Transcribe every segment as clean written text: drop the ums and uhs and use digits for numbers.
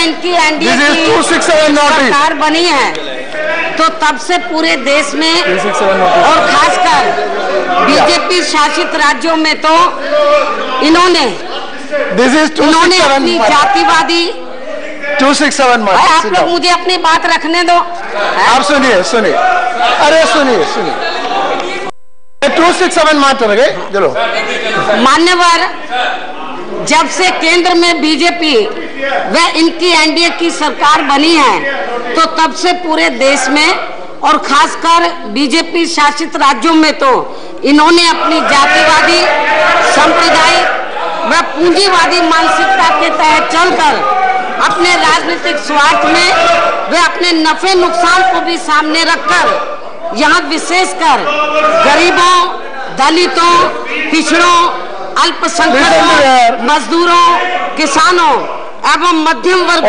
इनकी एनडीए की सरकार बनी है तो तब से पूरे देश में और खासकर बीजेपी शासित राज्यों में तो इन्होंने अपनी जातिवादी 267 आप लोग मुझे अपनी बात रखने दो। आप सुनिए सुनिए, अरे सुनिए सुनिए, 267 मात्र गए। चलो मान्यवर, जब से केंद्र में बीजेपी व इनकी एनडीए की सरकार बनी है तो तब से पूरे देश में और खासकर बीजेपी शासित राज्यों में तो इन्होंने अपनी जातिवादी, सांप्रदायिक व पूंजीवादी मानसिकता के तहत चलकर अपने राजनीतिक स्वार्थ में वे अपने नफे नुकसान को भी सामने रखकर यहाँ विशेषकर गरीबों, दलितों, पिछड़ों, अल्पसंख्यकों, मजदूरों, किसानों एवं मध्यम वर्ग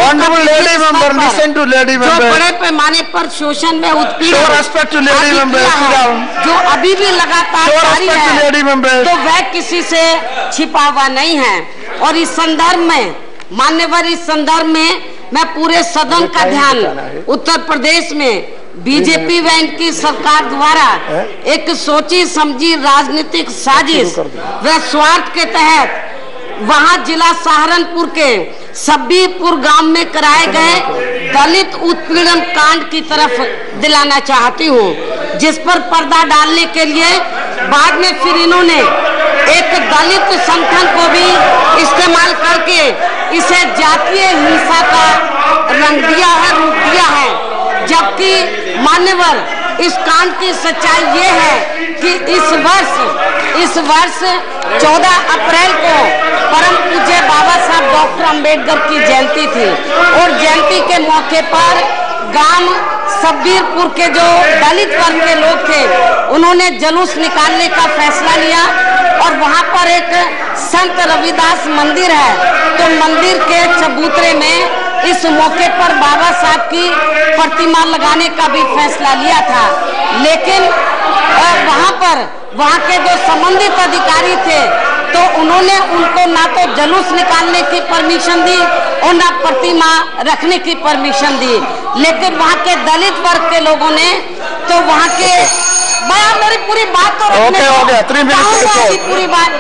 जो बड़े पैमाने पर शोषण में उत्पीड़न जो अभी भी लगातार जारी है तो वह किसी से छिपा हुआ नहीं है। और इस संदर्भ में मान्यवर, इस संदर्भ में मैं पूरे सदन का ध्यान उत्तर प्रदेश में बीजेपी व इनकी सरकार द्वारा एक सोची समझी राजनीतिक साजिश व स्वार्थ के तहत वहां जिला सहारनपुर के सब्बीपुर गांव में कराए गए दलित उत्पीड़न कांड की तरफ दिलाना चाहती हूं, जिस पर पर्दा डालने के लिए बाद में फिर इन्होंने एक दलित संगठन को भी इस्तेमाल करके इसे जातीय हिंसा का रंग दिया है, रूप दिया है। जबकि मान्यवर, इस कांड की सच्चाई ये है कि इस वर्ष 14 अप्रैल को परम पूज्य बाबा साहब डॉक्टर अंबेडकर की जयंती थी और जयंती के मौके पर गांव सब्बीरपुर के जो दलित वर्ग के लोग थे उन्होंने जुलूस निकालने का फैसला लिया और वहां पर एक संत रविदास मंदिर है तो मंदिर के चबूतरे में इस मौके पर बाबा साहब की प्रतिमा लगाने का भी फैसला लिया था। लेकिन वहां के जो संबंधित अधिकारी थे तो उन्होंने उनको ना तो जुलूस निकालने की परमिशन दी और ना प्रतिमा रखने की परमिशन दी। लेकिन वहां के दलित वर्ग के लोगों ने तो वहां के मेरी पूरी बात तो रखने हो गया 3 मिनट पूरी बात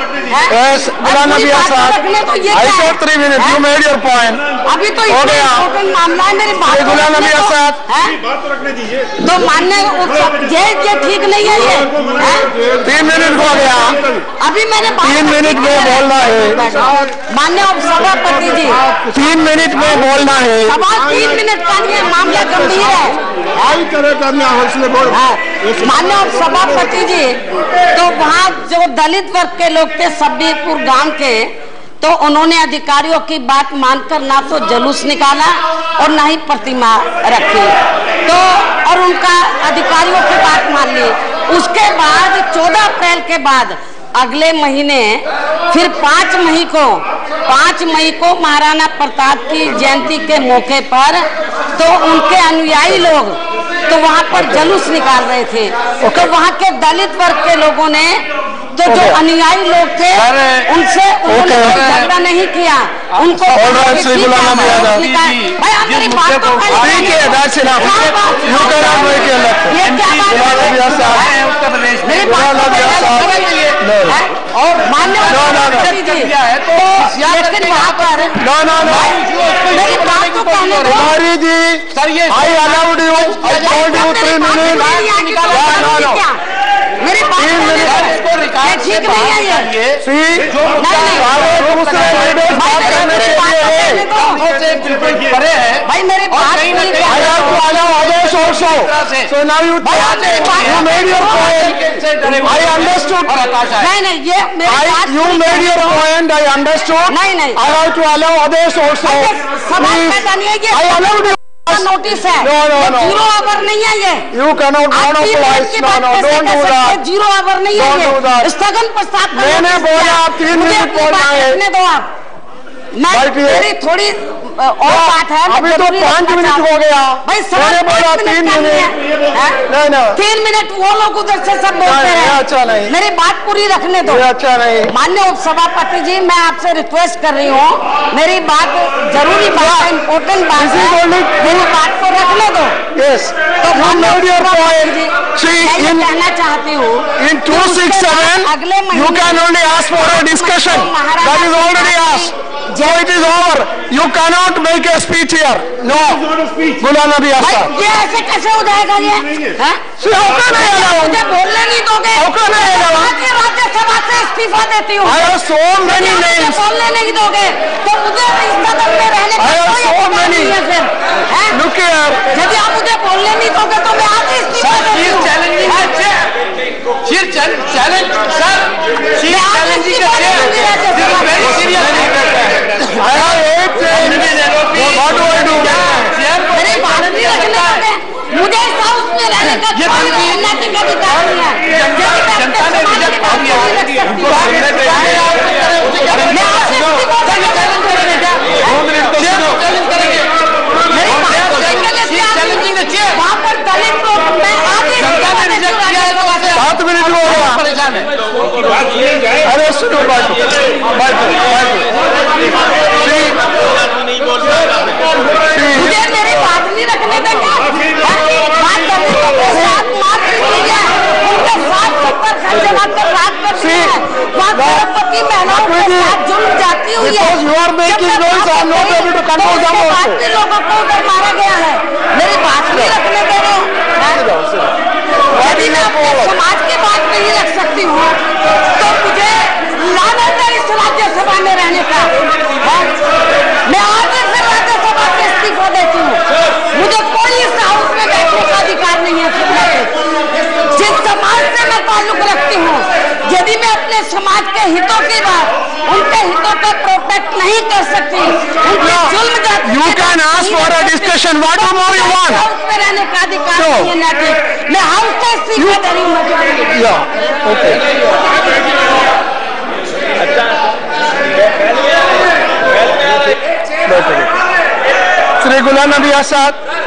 रखने तो ये 3 minute you made your point अभी तो हो गया मामला है। मेरी बात बात रखने दीजिए तो मानने ये ठीक नहीं है ये 3 मिनट हो गया। अभी मैंने 3 मिनट में बोलना है माननीय सभापति जी, 3 मिनट में बोलना है। सवाल 3 मिनट का नहीं है, मामला गंभीर है। माननीय सभापति जी, तो वहाँ जो दलित वर्ग के लोग थे सब्बीपुर गांव के तो उन्होंने अधिकारियों की बात मानकर ना तो जुलूस निकाला और ना ही प्रतिमा रखी तो और उनका अधिकारियों की बात मान ली। उसके बाद 14 अप्रैल के बाद अगले महीने फिर 5 मई को महाराणा प्रताप की जयंती के मौके पर तो उनके अनुयायी लोग तो वहां पर जुलूस निकाल रहे थे तो वहां के दलित वर्ग के लोगों ने तो जो अनुयायी लोग थे उनसे उन्होंने झगड़ा नहीं किया, उनको और मान्य कुमारी जी I allowed you, I told you 3 minute. मेरी बात ठीक नहीं है ये भाई मेरी बात so now you made your point, I understood, नहीं ये you made your point, I understood, नहीं I have to allow others also, I allowed you. Notice है no. 0 आवर नहीं है ये, you cannot monopolize, no don't do that, 0 hour नहीं है ये, स्थगन प्रस्ताव मैंने बोला आप 3 मिनट बोलना है, दो आप मैं मेरी थोड़ी और बात है। अभी तो 5 मिनट हो गया भाई, मैंने बोला 3 मिनट। नहीं 3 मिनट वो लोग उधर से सब बोलते हैं। अच्छा नहीं, मेरी बात पूरी रखने दो। अच्छा नहीं। माननीय उपसभापति जी, मैं आपसे रिक्वेस्ट कर रही हूँ, मेरी बात जरूरी बात है, इम्पोर्टेंट बात है, मेरी बात को रखने दो। यस, तो see, मैं कहना चाहती हूँ in 267 you can only ask for a discussion. That is already asked. So it is over. You cannot make a speech here. No. बुलाना भी आसा। ये ऐसे कैसे हो जाएगा ये? मुझे बोलने नहीं दोगे? राज्यसभा से इस्तीफा देती हूँ। I have so many names. बोलने नहीं दोगे तो मुझे इस सदन में रहने का कोई अधिकार नहीं है फिर। Look here. यदि आप मुझे बोलने नहीं दोगे तो मैं आज इस्तीफा देती हूँ। मेरे भारत नहीं रखने दोगे, मुझे इस हाउस में रहने का कोई नैतिक अधिकार नहीं है। वहाँ पर दलित लोग, मैं आगे 7 मिनट हो गया। अरे सुनो बात, मुझे मेरी बात नहीं रखने देंगे। बात करने के साथ मार कीजिए, उनके साथ 70 घंटे बाद तक बात करती है। वहाँ गर्भवती महिलाओं के साथ जुल्म जाती हुई है। लोगों को उधर मारा गया है, मेरी बात नहीं रखने दे रहे हो। यदि मैं अपने समाज की बात नहीं रख सकती हूँ तो मुझे लानत है इस राज्यसभा में रहने का। मैं आज से राज्यसभा से इस्तीफा देती हूँ। मुझे कोई इस हाउस में बैठने का अधिकार नहीं है। जिस समाज से मैं ताल्लुक रखती हूँ, यदि मैं अपने समाज के हितों की बात, उनके हितों को प्रोटेक्ट नहीं कर सकती, उनके जुल्म जाति You can ask for a discussion. What more you want? House में रहने का अधिकार नहीं है नैतिक। मैं हाउस से इस्तीफा दे रही हूँ। Yeah, okay. श्री गुलाम नबी आजाद